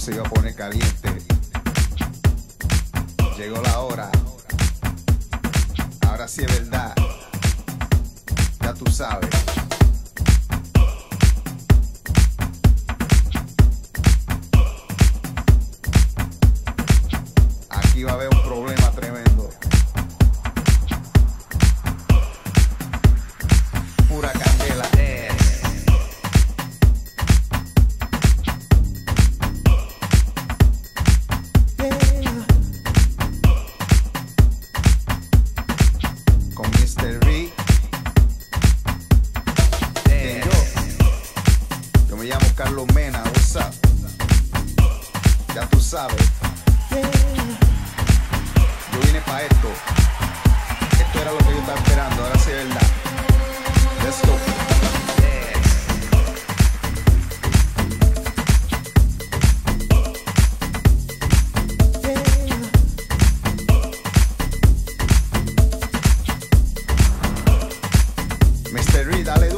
se iba a poner caliente. Llegó la hora. Ahora sí es verdad. Ya tú sabes. Aquí va a haber un problema tremendo. Pura candela. Con Mr. Ring. Yo me llamo Carlos Mena. What's up? Ya tú sabes. Yo vine para esto. Esto era lo que yo estaba esperando. Ahora sí es verdad. Let's go. Mr. Ring, dale